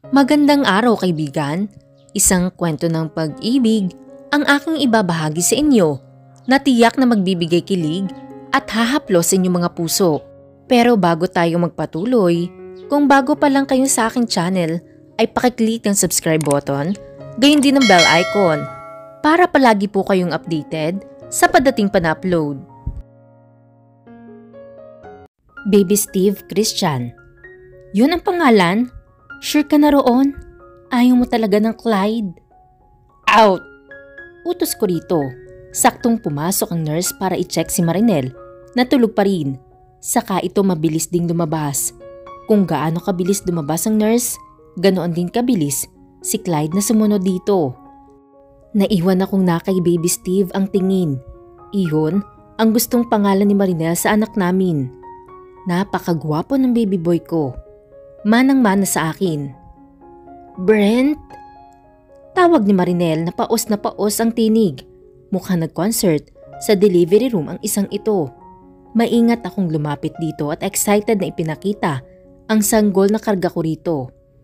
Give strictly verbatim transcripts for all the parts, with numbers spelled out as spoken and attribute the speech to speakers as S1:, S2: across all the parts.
S1: Magandang araw kaibigan, isang kwento ng pag-ibig ang aking ibabahagi sa inyo na tiyak na magbibigay kilig at hahaplos sa inyong mga puso. Pero bago tayo magpatuloy, kung bago pa lang kayo sa aking channel ay pakiclick ang subscribe button, gayon din ang bell icon para palagi po kayong updated sa padating pa na upload. Baby Steve Christian. Yun ang pangalan? Sure ka na roon? Ayaw mo talaga ng Clyde? Out! Utos ko rito. Saktong pumasok ang nurse para i-check si Marinel na tulog pa rin. Saka ito mabilis ding lumabas. Kung gaano kabilis lumabas ang nurse, ganoon din kabilis si Clyde na sumunod dito. Naiwan akong na kay Baby Steve ang tingin. Iyon ang gustong pangalan ni Marinel sa anak namin. Napakagwapo ng baby boy ko. Manang-mana sa akin. Brent? Tawag ni Marinel na paos na paos ang tinig. Mukhang nag-concert sa delivery room ang isang ito. Maingat akong lumapit dito at excited na ipinakita ang sanggol na karga ko rito.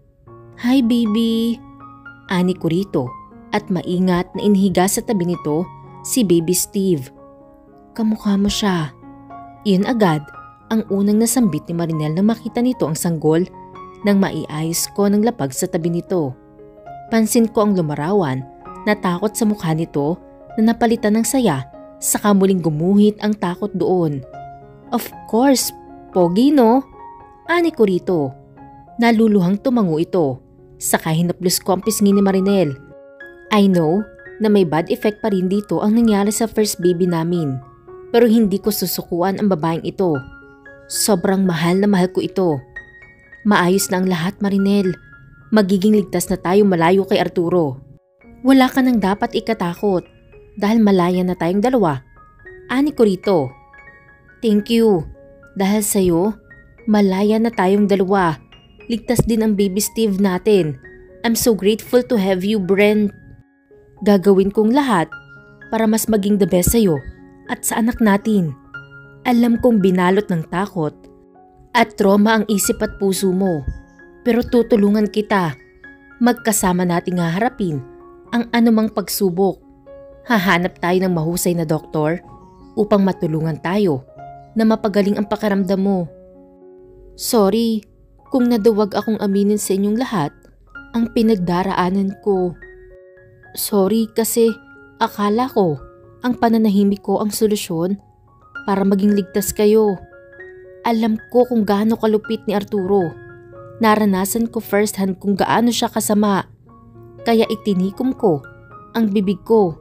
S1: Hi baby! Ani ko rito at maingat na inhiga sa tabi nito si Baby Steve. Kamukha mo siya. Iyon agad ang unang nasambit ni Marinel nang makita nito ang sanggol nang maiayos ko ng lapag sa tabi nito. Pansin ko ang lumarawan na takot sa mukha nito na napalitan ng saya saka muling gumuhit ang takot doon. Of course, pogi no? Ani ko rito. Naluluhang tumango ito saka hinaplos ko ang pisngi ni Marinel. I know na may bad effect pa rin dito ang nangyari sa first baby namin pero hindi ko susukuan ang babaeng ito. Sobrang mahal na mahal ko ito. Maayos na ang lahat, Marinel. Magiging ligtas na tayo malayo kay Arturo. Wala ka nang dapat ikatakot dahil malaya na tayong dalawa. Ani ko rito. Thank you. Dahil sa'yo, malaya na tayong dalawa. Ligtas din ang baby Steve natin. I'm so grateful to have you, Brent. Gagawin kong lahat para mas maging the best sa'yo at sa anak natin. Alam kong binalot ng takot at trauma ang isip at puso mo. Pero tutulungan kita. Magkasama nating haharapin ang anumang pagsubok. Hahanap tayo ng mahusay na doktor upang matulungan tayo na mapagaling ang pakiramdam mo. Sorry kung naduwag akong aminin sa inyong lahat ang pinagdaraanan ko. Sorry kasi akala ko ang pananahimik ko ang solusyon para maging ligtas kayo. Alam ko kung gaano kalupit ni Arturo. Naranasan ko first hand kung gaano siya kasama. Kaya itinikom ko ang bibig ko.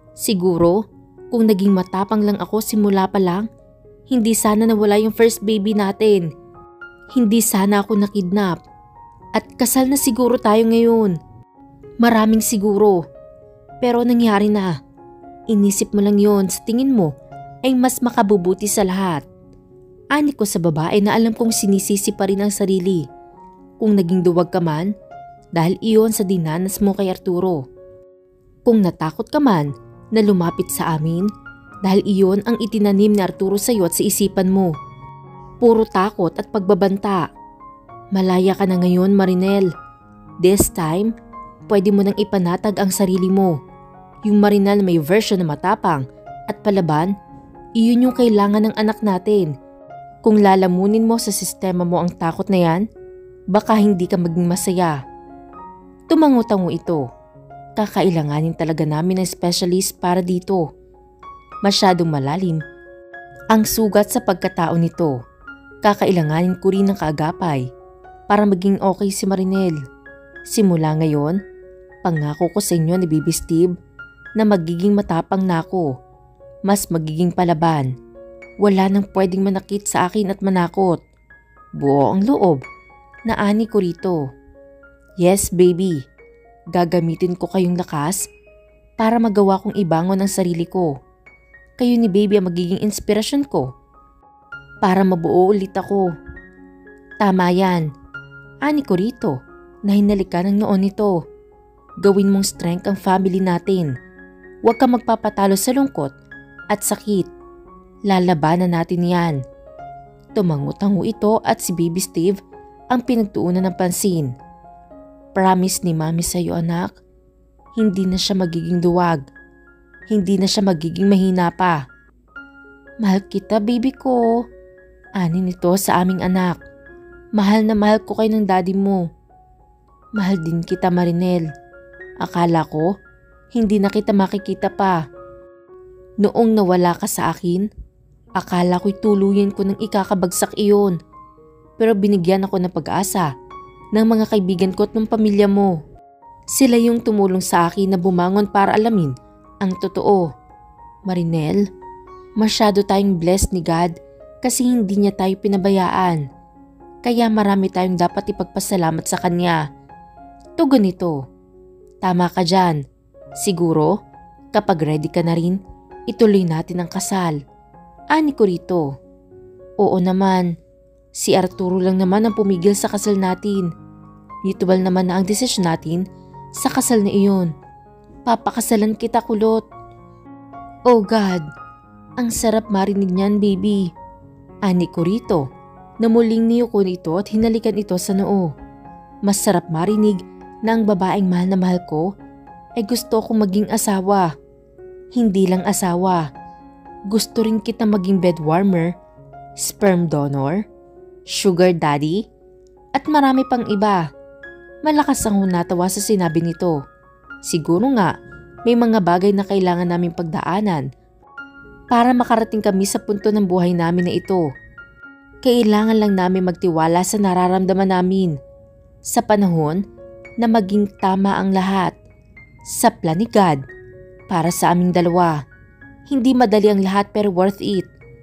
S1: Siguro kung naging matapang lang ako simula pa lang, hindi sana nawala yung first baby natin. Hindi sana ako nakidnap. At kasal na siguro tayo ngayon. Maraming siguro. Pero nangyari na. Inisip mo lang yon sa tingin mo ay mas makabubuti sa lahat. Ani ko sa babae na alam kong sinisisi pa rin ang sarili. Kung naging duwag ka man, dahil iyon sa dinanas mo kay Arturo. Kung natakot ka man na lumapit sa amin, dahil iyon ang itinanim ni Arturo sa iyo at sa isipan mo. Puro takot at pagbabanta. Malaya ka na ngayon, Marinel. This time, pwede mo nang ipanatag ang sarili mo. Yung Marinel na may version na matapang at palaban, iyon yung kailangan ng anak natin. Kung lalamunin mo sa sistema mo ang takot na yan, baka hindi ka maging masaya. Tumango-tango ito. Kakailanganin talaga namin ng specialist para dito. Masyadong malalim ang sugat sa pagkatao nito. Kakailanganin ko rin ng kaagapay para maging okay si Marinel. Simula ngayon, pangako ko sa inyo ni Baby Steve na magiging matapang na ako. Mas magiging palaban. Wala nang pwedeng manakit sa akin at manakot. Buo ang loob. Naani ko rito. Yes, baby. Gagamitin ko kayong lakas para magawa kong ibangon ang sarili ko. Kayo ni baby ang magiging inspirasyon ko para mabuo ulit ako. Tama yan. Ani ko rito na hinalikan ng noon nito. Gawin mong strength ang family natin. Huwag ka magpapatalo sa lungkot at sakit. Lalabanan natin yan. Tumango-tango ito at si Baby Steve ang pinagtuunan ng pansin. Promise ni Mami sa'yo anak, hindi na siya magiging duwag. Hindi na siya magiging mahina pa. Mahal kita baby ko. Ani nito sa aming anak. Mahal na mahal ko kayo ng daddy mo. Mahal din kita Marinel. Akala ko, hindi na kita makikita pa. Noong nawala ka sa akin, akala ko'y tuluyan ko ng ikakabagsak iyon. Pero binigyan ako ng pag-asa ng mga kaibigan ko at ng pamilya mo. Sila yung tumulong sa akin na bumangon para alamin ang totoo. Marinel, masyado tayong blessed ni God kasi hindi niya tayo pinabayaan. Kaya marami tayong dapat ipagpasalamat sa Kanya. Tugon nito. Tama ka dyan. Siguro, kapag ready ka na rin, ituloy natin ang kasal. Ani ko rito. Oo naman. Si Arturo lang naman ang pumigil sa kasal natin. Mutual naman na ang desisyon natin sa kasal na iyon. Papakasalan kita kulot. Oh God, ang sarap marinig niyan baby. Ani ko rito na muling niyuko nito at hinalikan ito sa noo. Masarap marinig na ang babaeng mahal na mahal ko ay gusto kong maging asawa. Hindi lang asawa. Gusto rin kita maging bed warmer, sperm donor, sugar daddy, at marami pang iba. Malakas ang natawa sa sinabi nito. Siguro nga, may mga bagay na kailangan naming pagdaanan para makarating kami sa punto ng buhay namin na ito. Kailangan lang namin magtiwala sa nararamdaman namin. Sa panahon na maging tama ang lahat. Sa plan ni God para sa aming dalawa. Hindi madali ang lahat pero worth it.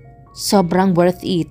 S1: Sobrang worth it.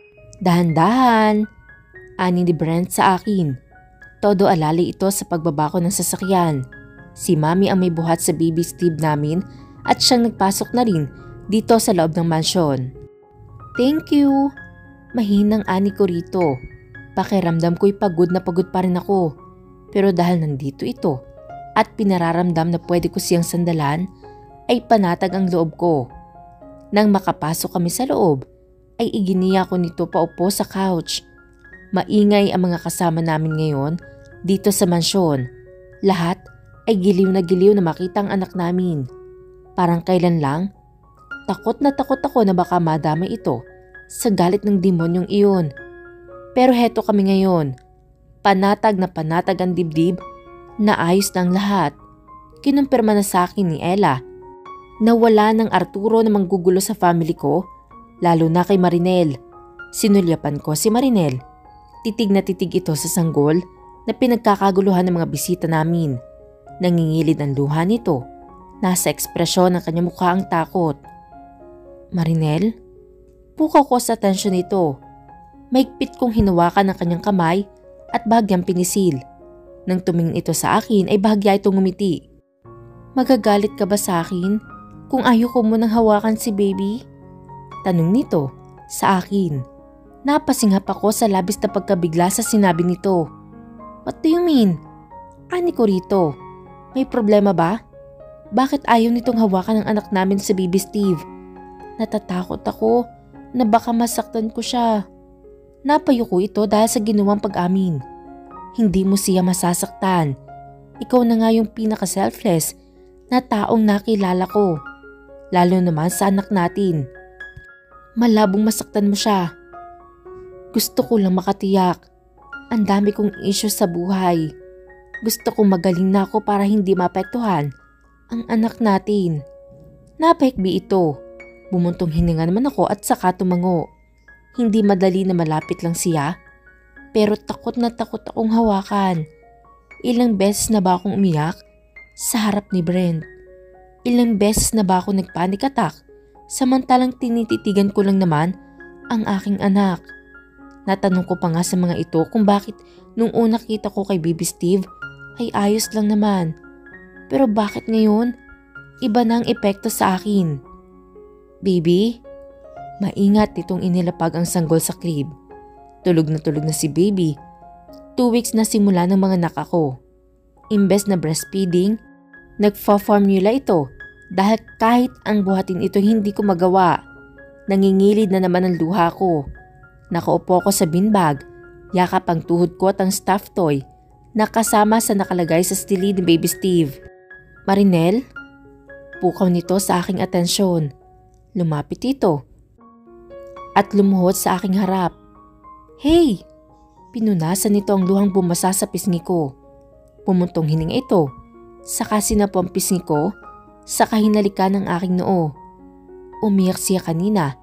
S1: Dahan-dahan, ani ni Brent sa akin. Todo alali ito sa pagbaba ko ng sasakyan. Si Mami ang may buhat sa baby Steve namin at siyang nagpasok na rin dito sa loob ng mansyon. Thank you. Mahinang ani ko rito. Pakiramdam ko'y pagod na pagod pa rin ako. Pero dahil nandito ito at pinararamdam na pwede ko siyang sandalan, ay panatag ang loob ko. Nang makapasok kami sa loob, ay iginiya ko nito paupo sa couch. Maingay ang mga kasama namin ngayon dito sa mansyon. Lahat ay giliw na giliw na makita ang anak namin. Parang kailan lang, takot na takot ako na baka madamay ito sa galit ng demonyong iyon. Pero heto kami ngayon. Panatag na panatag ang dibdib na ayos ng lahat. Kinumpirma na sa akin ni Ella na wala ng Arturo na manggugulo sa family ko, lalo na kay Marinel. Sinulyapan ko si Marinel. Titig na titig ito sa sanggol na pinagkakaguluhan ng mga bisita namin. Nangingilid ang luha nito. Nasa ekspresyon ng kanyang mukha ang takot. Marinel? Pukaw ko sa atensyon nito. Maigpit kong hinawakan ang kanyang kamay at bahagyang pinisil. Nang tumingin ito sa akin ay bahagya itong ngumiti. Magagalit ka ba sa akin kung ayoko mo nang hawakan si baby? Tanong nito sa akin. Napasinghap ako sa labis na pagkabigla sa sinabi nito. What do you mean? Ani ko rito. May problema ba? Bakit ayaw nitong hawakan ng anak namin si baby Steve? Natatakot ako na baka masaktan ko siya. Napayuko ito dahil sa ginawang pag-amin. Hindi mo siya masasaktan. Ikaw na nga yung pinaka-selfless na taong nakilala ko. Lalo naman sa anak natin. Malabong masaktan mo siya. Gusto ko lang makatiyak. Ang dami kong issues sa buhay. Gusto kong magaling na ako para hindi maapektuhan ang anak natin. Napahikbi ito. Bumuntong hininga naman ako at saka tumango. Hindi madali na malapit lang siya. Pero takot na takot akong hawakan. Ilang beses na ba akong umiyak sa harap ni Brent? Ilang beses na ba ako nagpanic attack samantalang tinititigan ko lang naman ang aking anak? Natanong ko pa nga sa mga ito kung bakit nung una kita ko kay baby Steve ay ayos lang naman. Pero bakit ngayon iba na ang epekto sa akin? Baby? Maingat nitong inilapag ang sanggol sa crib. Tulog na tulog na si baby. Two weeks na simula ng mga anak ako. Imbes na breastfeeding, nagfa-formula ito dahil kahit ang buhatin ito hindi ko magawa. Nangingilid na naman ang luha ko. Nakaupo ko sa beanbag, yakap ang tuhod ko at ang stuffed toy nakasama sa nakalagay sa silid ni Baby Steve. Marinel? Pukaw nito sa aking atensyon. Lumapit ito at lumuhod sa aking harap. Hey! Pinunasan nito ang luhang bumasa sa pisngi ko. Pumuntong hininga ito. Saka sinapo ang pisngi ko sa kahinalikan ng aking noo. Umiyak siya kanina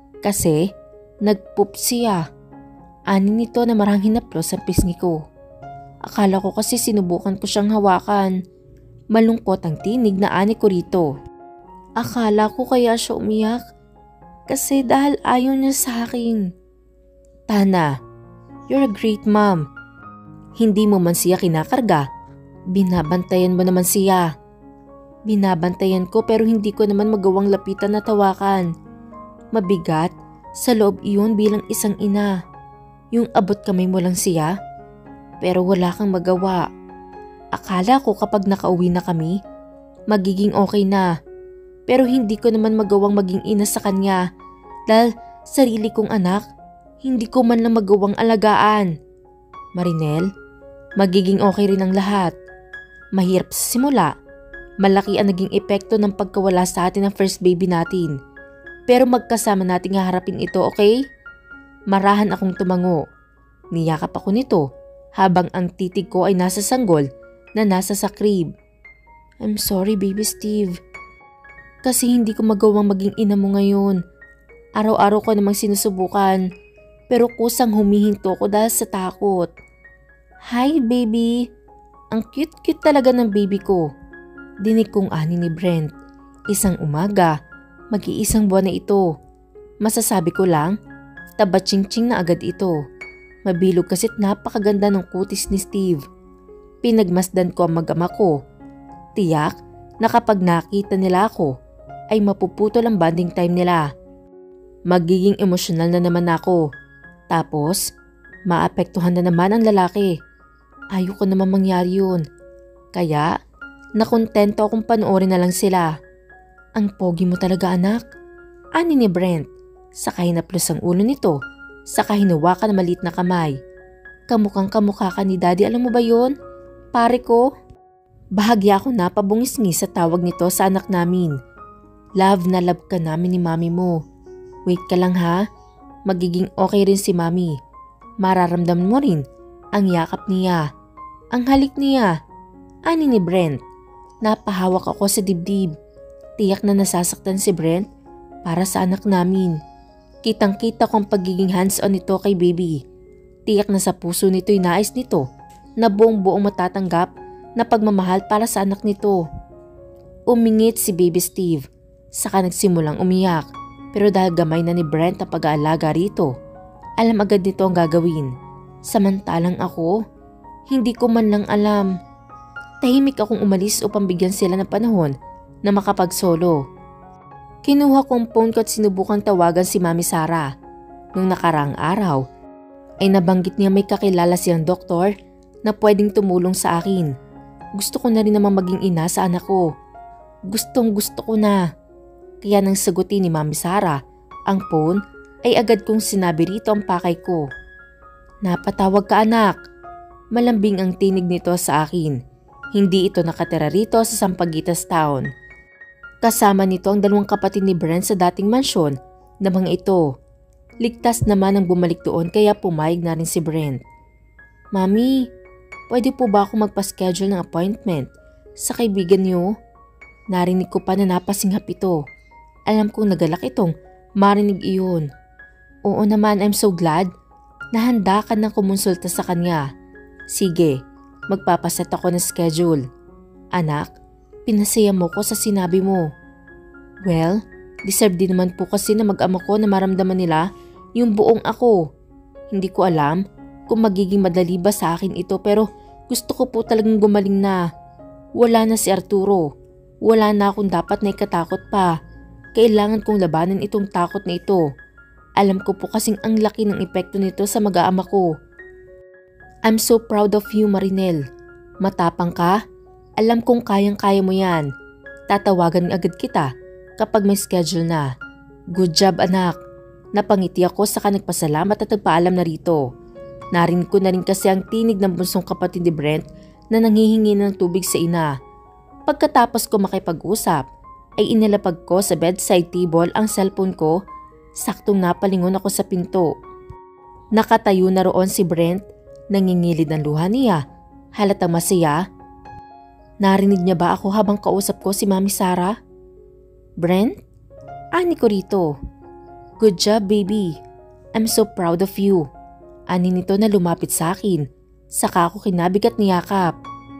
S1: kasi nagpoop siya. Ani nito na marang hinaplos ang pisngi ko. Akala ko kasi sinubukan ko siyang hawakan. Malungkot ang tinig na ani ko rito. Akala ko kaya siya umiyak kasi dahil ayaw niya sa akin. Tana, you're a great mom. Hindi mo man siya kinakarga. Binabantayan mo naman siya. Binabantayan ko pero hindi ko naman magawang lapitan na tawakan. Mabigat sa loob iyon bilang isang ina. Yung abot kamay mo lang siya pero wala kang magawa. Akala ko kapag nakauwi na kami, magiging okay na. Pero hindi ko naman magawang maging ina sa kanya dahil sarili kong anak, hindi ko man lang magawang alagaan. Marinel, magiging okay rin ang lahat. Mahirap sa simula. Malaki ang naging epekto ng pagkawala sa atin ng first baby natin. Pero magkasama nating haharapin ito, okay? Marahan akong tumango. Niyakap ako nito habang ang titig ko ay nasa sanggol na nasa sa crib. I'm sorry, Baby Steve. Kasi hindi ko magawang maging ina mo ngayon. Araw-araw ko namang sinusubukan pero kusang humihinto ko dahil sa takot. Hi, baby. Ang cute-cute talaga ng baby ko. Dinig kong ani ni Brent. Isang umaga, mag-iisang buwan na ito. Masasabi ko lang, taba-ching-ching na agad ito. Mabilog kasit napakaganda ng kutis ni Steve. Pinagmasdan ko ang mag-ama ko. Tiyak na kapag nakita nila ako, ay mapuputol ang bonding time nila. Magiging emosyonal na naman ako. Tapos, maapektuhan na naman ang lalaki. Ayoko naman mangyari yun. Kaya, nakontento akong panoorin na lang sila. Ang pogi mo talaga, anak. Ani ni Brent. Saka hinaplos ang ulo nito. Saka hinawakan ang maliit na kamay. Kamukhang kamukha ka ni Daddy, alam mo ba yun? Pare ko. Bahagya ako na pabungisngi sa tawag nito sa anak namin. Love na love ka namin ni mami mo. Wait ka lang ha. Magiging okay rin si mami. Mararamdaman mo rin ang yakap niya. Ang halik niya. Ani ni Brent. Napahawak ako sa dibdib. Tiyak na nasasaktan si Brent para sa anak namin. Kitang-kita ko ang pagiging hands-on nito kay baby. Tiyak na sa puso nito'y nais nito na buong-buong matatanggap na pagmamahal para sa anak nito. Umingit si Baby Steve. Saka nagsimulang umiyak. Pero dahil gamay na ni Brent ang pag-aalaga rito, alam agad nito ang gagawin. Samantalang ako, hindi ko man lang alam. Tahimik akong umalis upang bigyan sila ng panahon na makapag-solo. Kinuha kong phone ko at sinubukang tawagan si Mami Sarah. Nung nakaraang araw, ay nabanggit niya may kakilala siyang doktor na pwedeng tumulong sa akin. Gusto ko na rin namang maging ina sa anak ko. Gustong gusto ko na. Kaya nang sagutin ni Mami Sarah ang phone ay agad kong sinabi rito ang pakay ko. Napatawag ka anak. Malambing ang tinig nito sa akin. Hindi ito nakatira rito sa Sampaguitas Town. Kasama nito ang dalawang kapatid ni Brent sa dating mansyon na mga ito. Ligtas naman ang bumalik doon kaya pumayag na rin si Brent. Mami, pwede po ba ako magpa-schedule ng appointment sa kaibigan niyo? Narinig ko pa na napasinghap ito. Alam kong nagalak itong marinig iyon. Oo naman, I'm so glad na handa ka nang kumonsulta sa kanya. Sige, magpapaset ako ng schedule. Anak, pinasaya mo ko sa sinabi mo. Well, deserve din naman po kasi na mag-ama ko na maramdaman nila yung buong ako. Hindi ko alam kung magiging madali ba sa akin ito pero gusto ko po talagang gumaling na. Wala na si Arturo. Wala na akong dapat na ikatakot pa. Kailangan kong labanan itong takot na ito. Alam ko po kasing ang laki ng epekto nito sa mag-aama ko. I'm so proud of you, Marinel. Matapang ka? Alam kong kayang-kaya mo yan. Tatawagan agad kita kapag may schedule na. Good job, anak. Napangiti ako saka nagpasalamat at nagpaalam na rito. Narinig ko na rin kasi ang tinig ng bunsong kapatid ni Brent na nanghihingi ng tubig sa ina. Pagkatapos ko makipag-usap, ay inilapag ko sa bedside table ang cellphone ko. Saktong napalingon ako sa pinto. Nakatayo na roon si Brent, nangingilid ng luha niya, halatang masaya. Narinig niya ba ako habang kausap ko si Mami Sarah? Brent? Ani ko rito. Good job, baby. I'm so proud of you. Ani nito na lumapit sa akin. Saka ako kinabig at niyakap.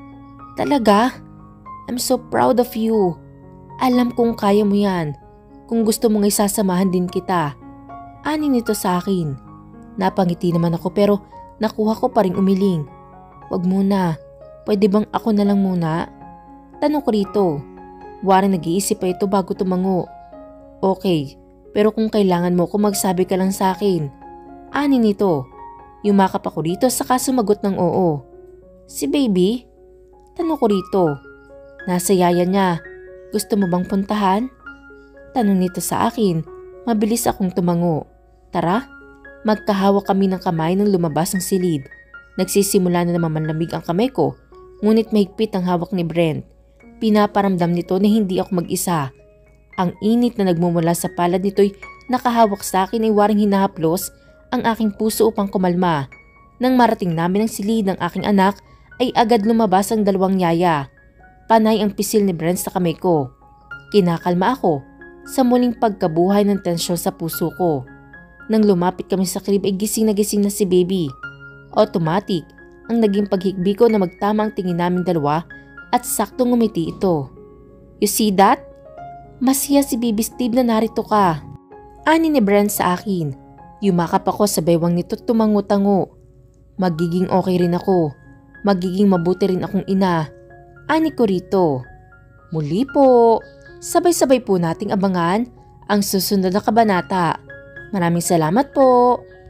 S1: Talaga? I'm so proud of you. Alam kong kaya mo yan. Kung gusto mong isasamahan din kita. Ani nito sa akin. Napangiti naman ako pero nakuha ko pa rin umiling. Wag muna. Pwede bang ako na lang muna? Tanong ko rito. Waring nag-iisip pa ito bago tumango. Okay, pero kung kailangan mo ko magsabi ka lang sa akin. Ani nito. Yumakap ako rito saka sumagot ng oo. Si baby? Tanong ko rito. Nasa yaya niya. Gusto mo bang puntahan? Tanong nito sa akin. Mabilis akong tumango. Tara. Magkahawak kami ng kamay nang lumabas ang silid. Nagsisimula na naman manlamig ang kamay ko. Ngunit mahigpit ang hawak ni Brent. Pinaparamdam nito na hindi ako mag-isa. Ang init na nagmumula sa palad nito'y nakahawak sa akin ay waring hinahaplos ang aking puso upang kumalma. Nang marating namin ang silid ng aking anak ay agad lumabas ang dalawang yaya. Panay ang pisil ni Brent sa kamay ko. Kinakalma ako sa muling pagkabuhay ng tensyon sa puso ko. Nang lumapit kami sa crib ay gising na gising na si baby. Automatic ang naging paghikbi ko na magtama ang tingin naming dalawa at saktong ngumiti ito. You see that? Masaya si Baby Steve na narito ka. Ani ni Brent sa akin. Yumakap ako sa baywang nito tumango-tango. Magiging okay rin ako. Magiging mabuti rin akong ina. Ani ko rito. Muli po, sabay-sabay po nating abangan ang susunod na kabanata. Maraming salamat po.